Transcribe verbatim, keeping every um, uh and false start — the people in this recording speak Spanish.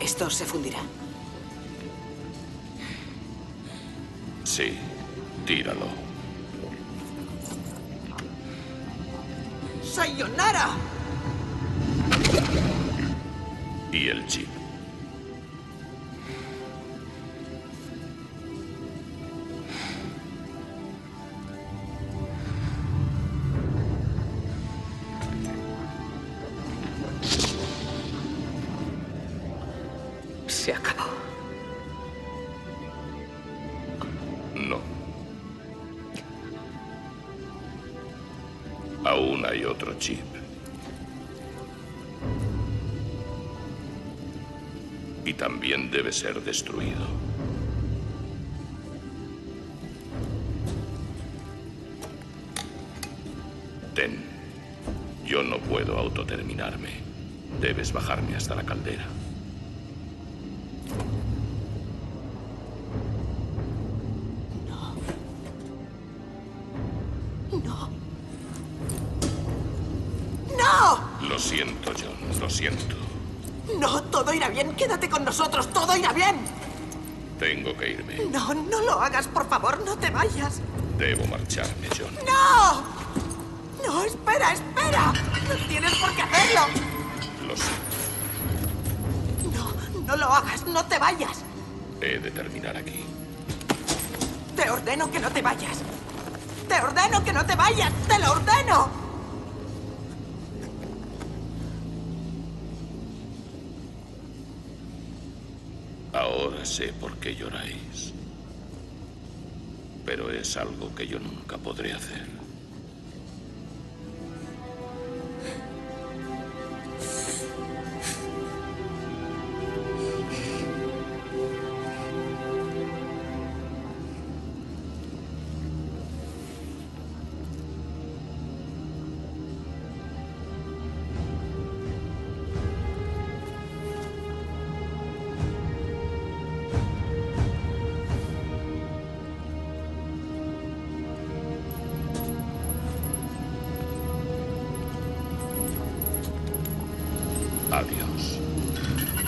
Esto se fundirá. Sí, tíralo. ¡Sayonara! Y el chip. Se acabó. No. Aún hay otro chip. Y también debe ser destruido. Ten. Yo no puedo autoterminarme. Debes bajarme hasta la caldera. No. ¡No! Lo siento, John. Lo siento. No, todo irá bien. Quédate con nosotros. Todo irá bien. Tengo que irme. No, no lo hagas, por favor. No te vayas. Debo marcharme, John. ¡No! No, espera, espera. No tienes por qué hacerlo. Lo sé. No, no lo hagas. No te vayas. He de terminar aquí. Te ordeno que no te vayas. Te ordeno que no te vayas. ¡Te lo ordeno! Ahora sé por qué lloráis. Pero es algo que yo nunca podré hacer. Adiós.